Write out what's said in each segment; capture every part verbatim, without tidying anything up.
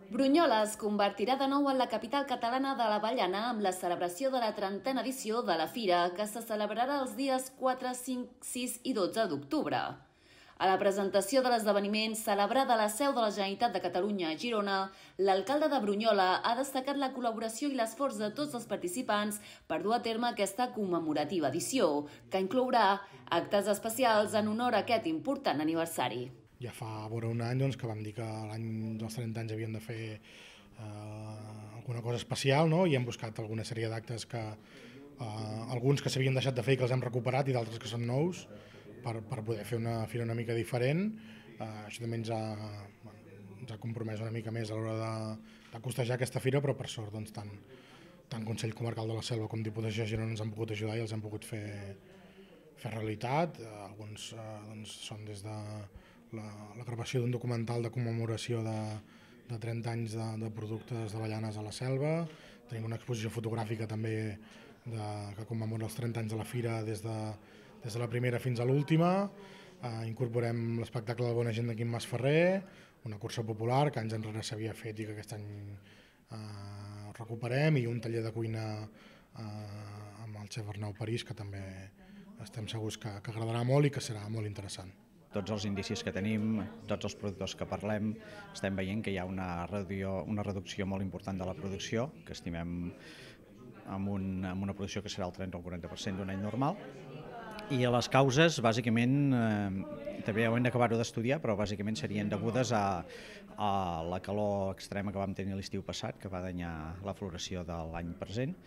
Brunyola es convertirà de nou en la capital catalana de l'avellana amb la celebració de la trentena edició de la Fira, que se celebrarà els dies quatre, cinc, sis i dotze d'octubre. A la presentació de l'esdeveniment, celebrada a la seu de la Generalitat de Catalunya a Girona, l'alcalde de Brunyola ha destacat la col·laboració i l'esforç de tots els participants per dur a terme aquesta commemorativa edició, que inclourà actes especials en honor a aquest important aniversari. Ja fa vora un any doncs, que vam dir que l'any dels trenta anys havíem de fer eh, alguna cosa especial, no? I hem buscat alguna sèrie d'actes que eh, alguns que s'havien deixat de fer i que els hem recuperat i d'altres que són nous per, per poder fer una fira una mica diferent. Eh, això també ens ha, ens ha compromès una mica més a l'hora de, de costejar aquesta fira, però per sort doncs, tant, tant Consell Comarcal de la Selva com Diputació de Girona ens han pogut ajudar i els hem pogut fer, fer realitat. Eh, alguns eh, doncs, són des de La, la gravació d'un documental de commemoració de, de trenta anys de, de productes d'avellanes a la selva. Tenim una exposició fotogràfica també de, que commemora els trenta anys de la fira des de, des de la primera fins a l'última. Eh, incorporem l'espectacle de Bona Gent de Quim Masferrer, una cursa popular que anys enrere s'havia fet i que aquest any eh, recuperem, i un taller de cuina eh, amb el xef Arnau París, que també estem segurs que, que agradarà molt i que serà molt interessant. Tots els indicis que tenim, tots els productors que parlem, estem veient que hi ha una, reducció, una reducció molt important de la producció, que estimem amb, un, amb una producció que serà el trenta o el quaranta per cent d'un any normal. I les causes, bàsicament, eh, també hem d'acabar-ho d'estudiar, però bàsicament serien degudes a, a la calor extrema que vam tenir l'estiu passat, que va danyar la floració de l'any present,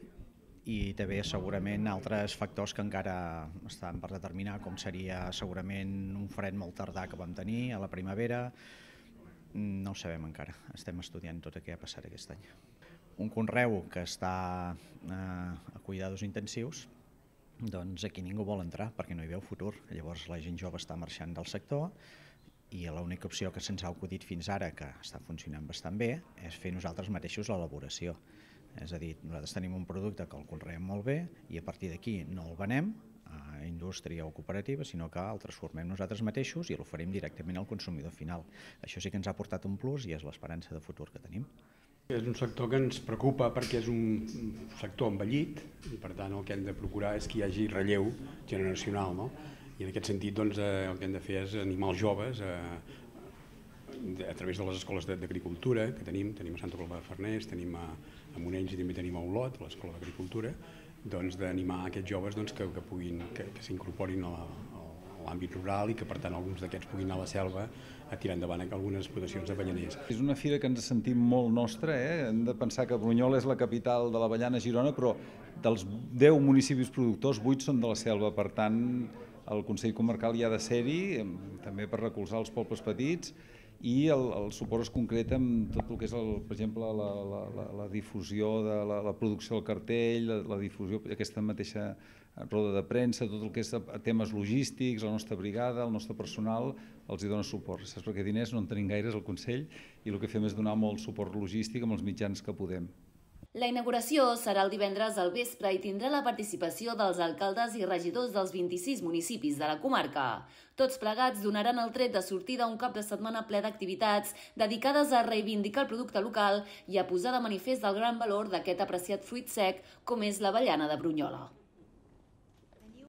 i també segurament altres factors que encara estan per determinar, com seria segurament un fred molt tardà que vam tenir a la primavera. No ho sabem encara, estem estudiant tot el que ha passat aquest any. Un conreu que està eh, a cuidados intensius, doncs aquí ningú vol entrar perquè no hi veu futur. Llavors la gent jove està marxant del sector i l'única opció que se'ns ha acudit fins ara, que està funcionant bastant bé, és fer nosaltres mateixos l'elaboració. És a dir, nosaltres tenim un producte que el conreem molt bé i a partir d'aquí no el venem a indústria o cooperativa, sinó que el transformem nosaltres mateixos i l'oferim directament al consumidor final. Això sí que ens ha portat un plus i és l'esperança de futur que tenim. És un sector que ens preocupa perquè és un sector envellit i per tant el que hem de procurar és que hi hagi relleu generacional, no? I en aquest sentit doncs, el que hem de fer és animar els joves a, a través de les escoles d'agricultura que tenim, tenim a Santa Coloma de Farners, tenim a, a Monells i també tenim a Olot, a l'Escola d'Agricultura, doncs d'animar aquests joves doncs, que, que, puguin, que, que s'incorporin a l'àmbit rural i que per tant alguns d'aquests puguin anar a la selva a tirar endavant algunes explotacions d'avellaners. És una fira que ens sentim molt nostra, eh? Hem de pensar que Brunyola és la capital de l'avellana a Girona, però dels deu municipis productors, vuit són de la selva, per tant el Consell Comarcal hi ha de ser-hi, també per recolzar els pobles petits, i el, el suport es concreta amb tot el que és, el, per exemple, la, la, la, la difusió de la, la producció del cartell, la, la difusió d'aquesta mateixa roda de premsa, tot el que és temes logístics, la nostra brigada, el nostre personal, els hi dona suport. Saps? Perquè diners no en tenim gaires al Consell i el que fem és donar molt suport logístic amb els mitjans que podem. La inauguració serà el divendres al vespre i tindrà la participació dels alcaldes i regidors dels vint-i-sis municipis de la comarca. Tots plegats donaran el tret de sortida a un cap de setmana ple d'activitats dedicades a reivindicar el producte local i a posar de manifest el gran valor d'aquest apreciat fruit sec com és l'avellana de Brunyola.